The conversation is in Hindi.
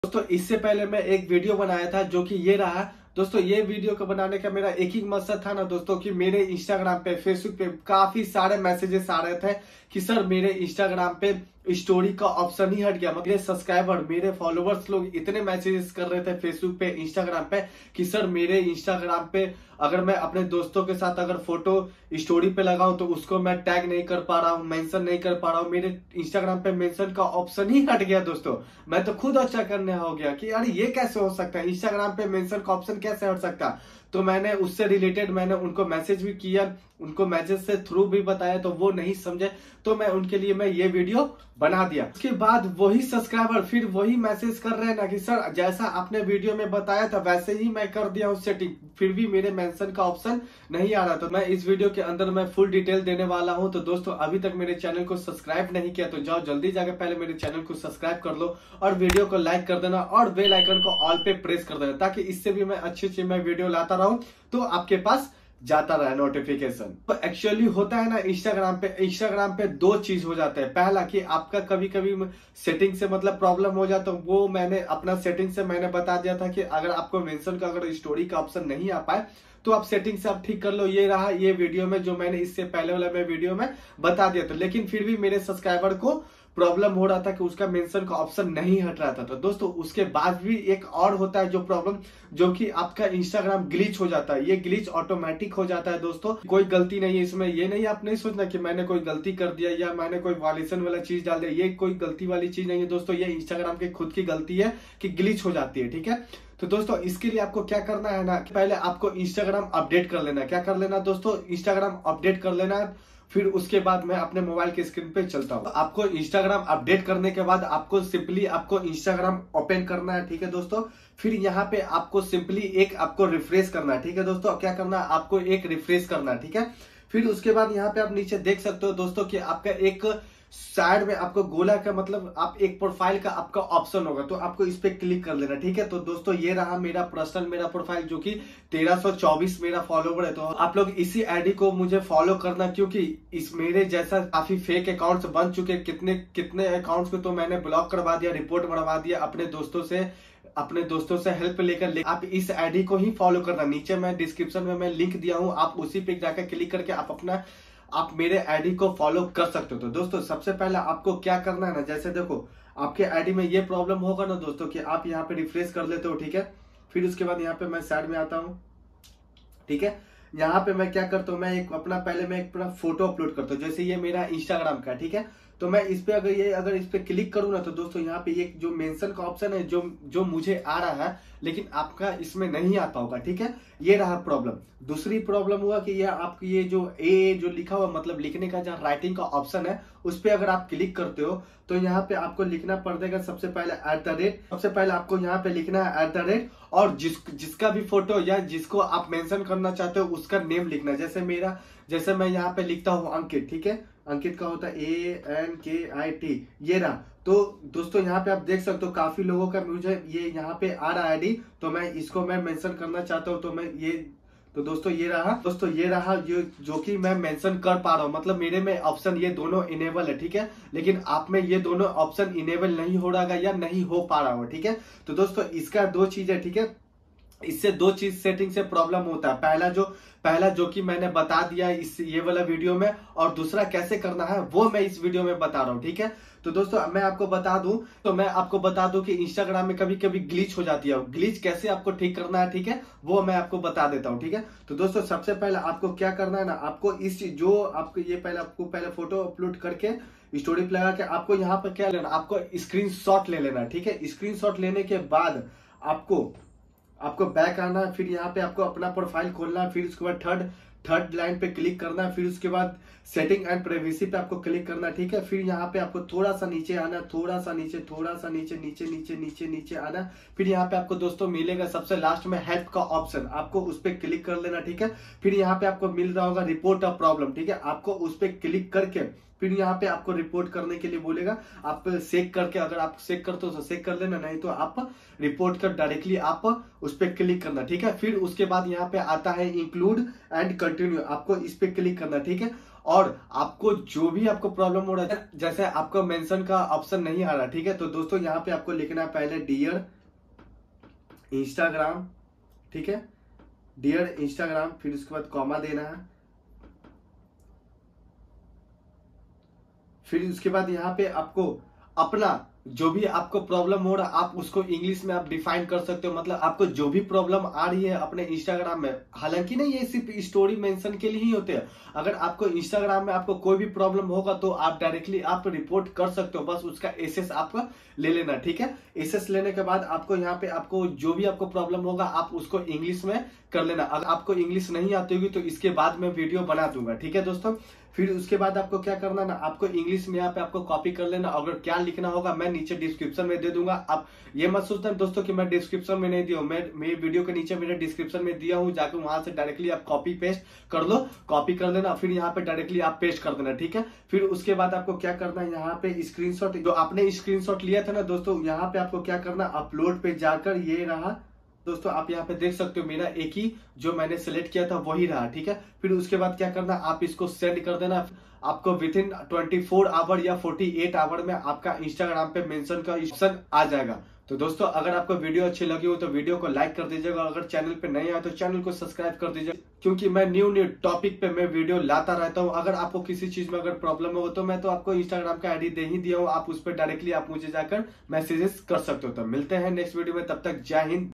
दोस्तों इससे पहले मैं एक वीडियो बनाया था जो कि ये रहा। दोस्तों ये वीडियो को बनाने का मेरा एक ही मकसद था ना दोस्तों कि मेरे इंस्टाग्राम पे फेसबुक पे काफी सारे मैसेजेस आ रहे थे कि सर मेरे इंस्टाग्राम पे स्टोरी का ऑप्शन ही हट गया। मेरे सब्सक्राइबर मेरे फॉलोवर्स लोग इतने मैसेजेस कर रहे थे फेसबुक पे इंस्टाग्राम पे कि सर मेरे इंस्टाग्राम पे अगर मैं अपने दोस्तों के साथ अगर फोटो स्टोरी पे लगाऊं तो उसको मैं टैग नहीं कर पा रहा हूं, मेंशन नहीं कर पा रहा हूं। मेरे इंस्टाग्राम पे मेंशन का ऑप्शन ही हट गया दोस्तों। मैं तो खुद अच्छा करने हो गया कि यार ये कैसे हो सकता है, इंस्टाग्राम पे मेंशन का ऑप्शन कैसे हट सकता। तो मैंने उससे रिलेटेड मैंने उनको मैसेज भी किया, उनको मैसेज से थ्रू भी बताया, तो वो नहीं समझे तो मैं उनके लिए मैं ये वीडियो बना दिया। उसके बाद वही सब्सक्राइबर फिर वही मैसेज कर रहे हैं ना कि सर जैसा आपने वीडियो में बताया था वैसे ही मैं कर दिया उस सेटिंग, फिर भी मेरे मेंशन का ऑप्शन नहीं आ रहा। तो मैं इस वीडियो के अंदर मैं फुल डिटेल देने वाला हूं। तो दोस्तों अभी तक मेरे चैनल को सब्सक्राइब नहीं किया तो जाओ जल्दी जाकर पहले मेरे चैनल को सब्सक्राइब कर लो और वीडियो को लाइक कर देना और बेल आइकन को ऑल पे प्रेस कर देना, ताकि इससे भी मैं अच्छी मैं वीडियो लाता रहूं तो आपके पास जाता रहा नोटिफिकेशन। तो एक्चुअली होता है ना इंस्टाग्राम पे दो चीज हो जाता है। पहला कि आपका कभी कभी सेटिंग से मतलब प्रॉब्लम हो जाता है, वो मैंने अपना सेटिंग से मैंने बता दिया था कि अगर आपको मेंशन का अगर स्टोरी का ऑप्शन नहीं आ पाए तो आप सेटिंग से आप ठीक कर लो। ये रहा ये वीडियो में जो मैंने इससे पहले वाला मैं वीडियो में बता दिया था, लेकिन फिर भी मेरे सब्सक्राइबर को प्रॉब्लम हो रहा था कि उसका मेंशन का ऑप्शन नहीं हट रहा था। तो दोस्तों उसके बाद भी एक और होता है जो प्रॉब्लम, जो कि आपका इंस्टाग्राम ग्लिच हो जाता है। ये ग्लिच ऑटोमेटिक हो जाता है दोस्तों, कोई गलती नहीं है इसमें। ये नहीं आप नहीं सोचना कि मैंने कोई गलती कर दिया या मैंने कोई वायलेशन वाला चीज डाल दिया, ये कोई गलती वाली चीज नहीं है दोस्तों। ये इंस्टाग्राम की खुद की गलती है कि ग्लिच हो जाती है, ठीक है। तो दोस्तों इसके लिए आपको क्या करना है ना, पहले आपको इंस्टाग्राम अपडेट कर लेना। क्या कर लेना दोस्तों, इंस्टाग्राम अपडेट कर लेना। फिर उसके बाद मैं अपने मोबाइल के स्क्रीन पे चलता हूँ। आपको इंस्टाग्राम अपडेट करने के बाद आपको सिंपली आपको इंस्टाग्राम ओपन करना है, ठीक है दोस्तों। फिर यहाँ पे आपको सिंपली एक आपको रिफ्रेश करना है, ठीक है दोस्तों। क्या करना है, आपको एक रिफ्रेश करना है, ठीक है। फिर उसके बाद यहाँ पे आप नीचे देख सकते हो दोस्तों कि आपका एक साइड में आपको गोला का मतलब आप एक प्रोफाइल का आपका ऑप्शन होगा, तो आपको इस पे क्लिक कर लेना, ठीक है। तो दोस्तों ये रहा मेरा पर्सनल मेरा प्रोफाइल जो कि 1324 मेरा फॉलोवर है। तो आप लोग इसी आईडी को मुझे फॉलो करना, क्योंकि इस मेरे जैसा काफी फेक अकाउंट्स बन चुके, कितने कितने अकाउंट्स को तो मैंने ब्लॉक करवा दिया, रिपोर्ट मरवा दिया अपने दोस्तों से हेल्प लेकर। आप इस आईडी को ही फॉलो करना। नीचे मैं डिस्क्रिप्शन में मैं लिंक दिया हूं, आप उसी पे जाकर क्लिक करके आप मेरे आईडी को फॉलो कर सकते हो। तो दोस्तों सबसे पहले आपको क्या करना है ना, जैसे देखो आपके आईडी में ये प्रॉब्लम होगा ना दोस्तों कि आप यहाँ पे रिफ्रेश कर लेते हो, ठीक है। फिर उसके बाद यहाँ पे मैं साइड में आता हूँ, ठीक है। यहाँ पे मैं क्या करता हूँ, मैं एक अपना फोटो अपलोड करता हूँ। जैसे ये मेरा इंस्टाग्राम का, ठीक है। तो मैं इस पे अगर इस पे क्लिक करूँ ना तो दोस्तों यहाँ पे एक जो मेंशन का ऑप्शन है जो मुझे आ रहा है, लेकिन आपका इसमें नहीं आता होगा, ठीक है। ये रहा प्रॉब्लम। दूसरी प्रॉब्लम हुआ कि ये आपकी ये जो लिखा हुआ मतलब लिखने का जो राइटिंग का ऑप्शन है उस पे अगर आप क्लिक करते हो तो यहाँ पे आपको लिखना पड़ेगा सबसे पहले @ सबसे पहले आपको यहाँ पे लिखना है @ और जिसका भी फोटो या जिसको आप मेंशन करना चाहते हो उसका नेम लिखना। जैसे मैं यहाँ पे लिखता हूँ अंकित, ठीक है। अंकित का होता है ANKIT, ये रहा। तो दोस्तों यहाँ पे आप देख सकते हो काफी लोगों का मुझे ये यहाँ पे आ रहा आईडी, तो मैं इसको मैं मेंशन करना चाहता हूँ। तो दोस्तों ये रहा जो कि मैं मेंशन कर पा रहा हूँ, मतलब मेरे में ऑप्शन ये दोनों इनेबल है, ठीक है। लेकिन आप में ये दोनों ऑप्शन इनेबल नहीं हो रहा या नहीं हो पा रहा हो, ठीक है। तो दोस्तों इसका दो चीज है, ठीक है। इससे दो चीज सेटिंग से प्रॉब्लम होता है। पहला जो कि मैंने बता दिया ये वाला वीडियो में, और दूसरा कैसे करना है वो मैं इस वीडियो में बता रहा हूँ, ठीक है। तो दोस्तों मैं आपको बता दूं कि इंस्टाग्राम में कभी कभी ग्लिच हो जाती है। ग्लिच कैसे आपको ठीक करना है, ठीक है, वो मैं आपको बता देता हूँ, ठीक है। तो दोस्तों सबसे पहले आपको क्या करना है ना, आपको आपको पहले फोटो अपलोड करके स्टोरी पे लगा के आपको यहाँ पर क्या लेना, आपको स्क्रीनशॉट ले लेना, ठीक है। स्क्रीनशॉट लेने के बाद आपको बैक आना, फिर यहाँ पे आपको अपना प्रोफाइल खोलना, फिर उसके बाद थर्ड लाइन पे क्लिक करना, फिर उसके बाद सेटिंग एंड प्राइवेसी पे आपको क्लिक करना, ठीक है। फिर यहाँ पे आपको थोड़ा सा नीचे आना, थोड़ा सा नीचे आना। फिर यहाँ पे आपको दोस्तों मिलेगा सबसे लास्ट में हेल्प का ऑप्शन, आपको उस पर क्लिक कर लेना, ठीक है। फिर यहाँ पे आपको मिल रहा होगा रिपोर्ट अ प्रॉब्लम, ठीक है। आपको उस पर क्लिक करके फिर यहाँ पे आपको रिपोर्ट करने के लिए बोलेगा। आप सेक करके, अगर आप सेक करते हो तो सेक कर लेना, नहीं तो आप रिपोर्ट कर डायरेक्टली आप उस पर क्लिक करना, ठीक है। फिर उसके बाद यहाँ पे आता है इंक्लूड एंड कंटिन्यू, आपको इस पे क्लिक करना, ठीक है। और आपको जो भी आपको प्रॉब्लम हो रहा है, जैसे आपको मेंशन का ऑप्शन नहीं आ रहा, ठीक है, तो दोस्तों यहाँ पे आपको लिखना है पहले डियर इंस्टाग्राम, ठीक है, डियर इंस्टाग्राम, फिर उसके बाद कॉमा देना है। फिर उसके बाद यहाँ पे आपको अपना जो भी आपको प्रॉब्लम हो रहा है आप उसको इंग्लिश में आप डिफाइन कर सकते हो, मतलब आपको जो भी प्रॉब्लम आ रही है अपने इंस्टाग्राम में, हालांकि नहीं ये सिर्फ स्टोरी मेंशन के लिए ही होते हैं। अगर आपको इंस्टाग्राम में आपको कोई भी प्रॉब्लम होगा तो आप डायरेक्टली आप रिपोर्ट कर सकते हो, बस उसका एसेस आपका ले लेना, ठीक है। एसेस लेने के बाद आपको यहाँ पे आपको जो भी आपको प्रॉब्लम होगा आप उसको इंग्लिश में कर लेना। अगर आपको इंग्लिश नहीं आती होगी तो इसके बाद मैं वीडियो बना दूंगा, ठीक है दोस्तों। फिर उसके बाद आपको क्या करना ना, आपको इंग्लिश में यहाँ पे आपको कॉपी कर लेना। अगर क्या लिखना होगा मैं नीचे डिस्क्रिप्शन में दे दूंगा। आप ये मत सोचना दोस्तों कि मैं डिस्क्रिप्शन में नहीं दिया हूं, मैं मेरे वीडियो के नीचे मेरे डिस्क्रिप्शन में दिया हूं, जाकर वहां से डायरेक्टली आप कॉपी पेस्ट कर लो, कॉपी कर लेना, फिर यहाँ पे डायरेक्टली आप पेस्ट कर देना, ठीक है। फिर उसके बाद आपको क्या करना है, यहाँ पे स्क्रीनशॉट, जो आपने स्क्रीनशॉट लिया था ना दोस्तों, यहाँ पे आपको क्या करना, अपलोड पे जाकर ये रहा दोस्तों, आप यहाँ पे देख सकते हो मेरा एक ही जो मैंने सेलेक्ट किया था वही रहा, ठीक है। फिर उसके बाद क्या करना, आप इसको सेंड कर देना। आपको विद इन 24 आवर या 48 आवर में आपका इंस्टाग्राम पे मेंशन का ऑप्शन आ जाएगा। तो दोस्तों अगर आपको वीडियो अच्छी लगी हो तो वीडियो को लाइक कर दीजिएगा, अगर चैनल पे नहीं आए तो चैनल को सब्सक्राइब कर दीजिएगा, क्योंकि मैं न्यू टॉपिक पे मैं वीडियो लाता रहता हूँ। अगर आपको किसी चीज में अगर प्रॉब्लम हो तो मैं तो आपको इंस्टाग्राम का आईडी दे ही दिया हूँ, आप उस पर डायरेक्टली आप मुझे जाकर मैसेजेस कर सकते हो। तो मिलते हैं नेक्स्ट वीडियो में, तब तक जय हिंद।